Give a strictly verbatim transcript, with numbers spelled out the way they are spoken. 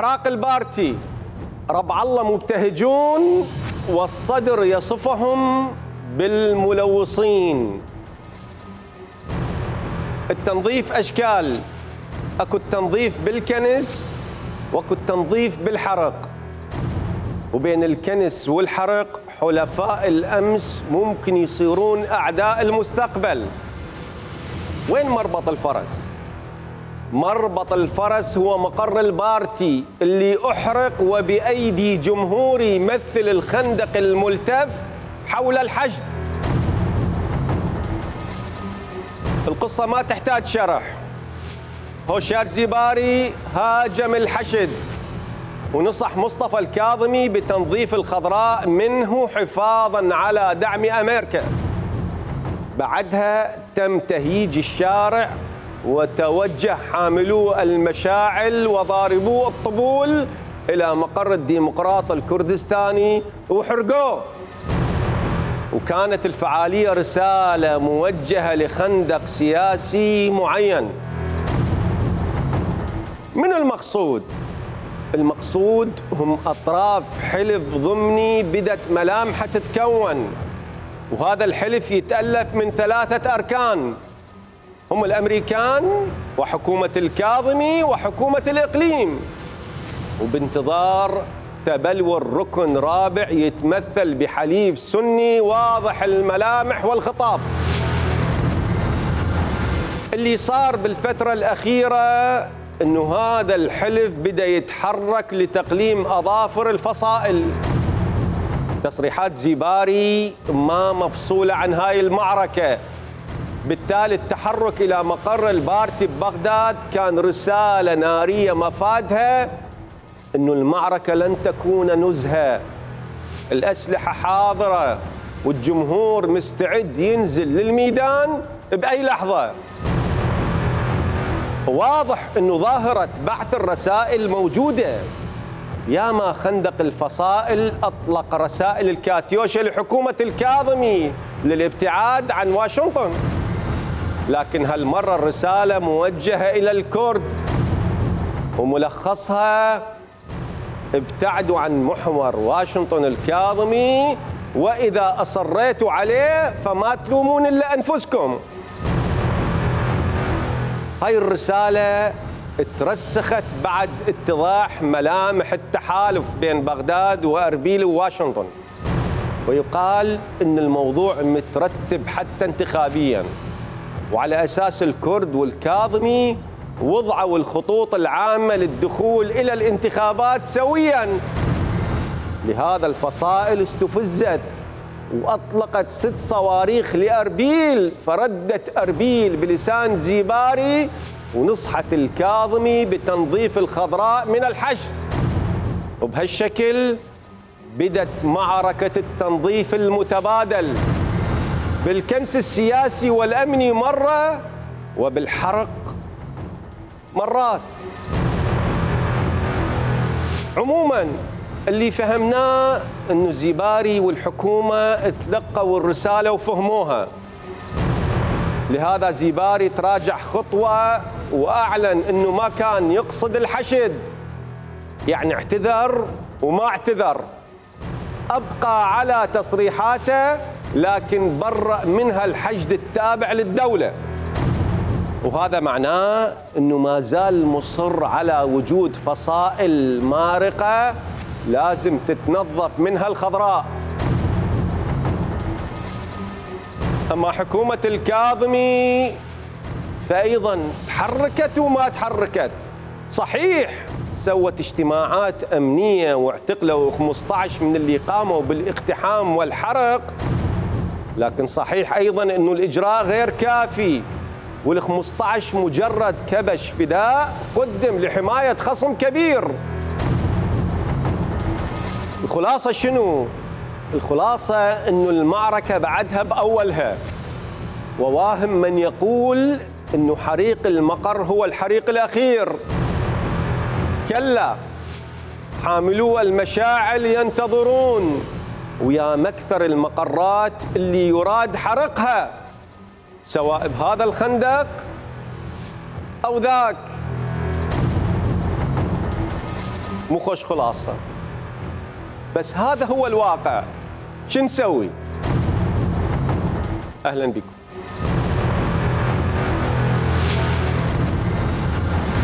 أحراق البارتي ربع الله مبتهجون والصدر يصفهم بالملوصين. التنظيف أشكال، أكو التنظيف بالكنس وأكو التنظيف بالحرق، وبين الكنس والحرق حلفاء الأمس ممكن يصيرون أعداء المستقبل. وين مربط الفرس؟ مربط الفرس هو مقر البارتي اللي أحرق وبأيدي جمهور يمثل الخندق الملتف حول الحشد. القصة ما تحتاج شرح. هوشيار زيباري هاجم الحشد ونصح مصطفى الكاظمي بتنظيف الخضراء منه حفاظاً على دعم أمريكا. بعدها تم تهييج الشارع وتوجه حاملو المشاعل وضاربو الطبول إلى مقر الديمقراط الكردستاني وحرقوه. وكانت الفعالية رسالة موجهة لخندق سياسي معين. من المقصود؟ المقصود هم أطراف حلف ضمني بدت ملامحه تتكون، وهذا الحلف يتألف من ثلاثة أركان، هم الأمريكان وحكومة الكاظمي وحكومة الإقليم، وبانتظار تبلور ركن رابع يتمثل بحليف سني واضح الملامح والخطاب. اللي صار بالفترة الأخيرة أنه هذا الحلف بدأ يتحرك لتقليم أظافر الفصائل. تصريحات زيباري ما مفصولة عن هاي المعركة، بالتالي التحرك إلى مقر البارتي ببغداد كان رسالة نارية مفادها أنه المعركة لن تكون نزهة، الأسلحة حاضرة والجمهور مستعد ينزل للميدان بأي لحظة. واضح أنه ظاهرة بعث الرسائل موجودة. ياما خندق الفصائل أطلق رسائل الكاتيوشا لحكومة الكاظمي للابتعاد عن واشنطن، لكن هالمرة الرسالة موجهة إلى الكرد وملخصها: ابتعدوا عن محور واشنطن الكاظمي، وإذا أصريتوا عليه فما تلومون إلا أنفسكم. هاي الرسالة ترسخت بعد اتضاح ملامح التحالف بين بغداد وأربيل وواشنطن، ويقال أن الموضوع مترتب حتى انتخابياً، وعلى أساس الكرد والكاظمي وضعوا الخطوط العامة للدخول إلى الانتخابات سوياً. لهذا الفصائل استفزت وأطلقت ست صواريخ لأربيل، فردت أربيل بلسان زيباري ونصحت الكاظمي بتنظيف الخضراء من الحشد. وبهالشكل بدت معركة التنظيف المتبادل بالكنس السياسي والأمني مرة وبالحرق مرات. عموماً اللي فهمناه أنه زيباري والحكومة تلقوا الرسالة وفهموها، لهذا زيباري تراجع خطوة وأعلن أنه ما كان يقصد الحشد، يعني اعتذر وما اعتذر، أبقى على تصريحاته لكن برأ منها الحشد التابع للدولة. وهذا معناه أنه ما زال مصر على وجود فصائل مارقة لازم تتنظف منها الخضراء. أما حكومة الكاظمي فأيضاً تحركت وما تحركت. صحيح سوت اجتماعات أمنية واعتقلوا خمسة عشر من اللي قاموا بالاقتحام والحرق، لكن صحيح أيضاً أنه الإجراء غير كافي، والخمسة عشر مجرد كبش فداء قدم لحماية خصم كبير. الخلاصة شنو؟ الخلاصة أنه المعركة بعدها بأولها، وواهم من يقول أنه حريق المقر هو الحريق الأخير. كلا، حاملو المشاعل ينتظرون، ويا مكثر المقرات اللي يراد حرقها، سواء بهذا الخندق أو ذاك. مو خوش خلاصة، بس هذا هو الواقع. شو نسوي؟ أهلا بكم.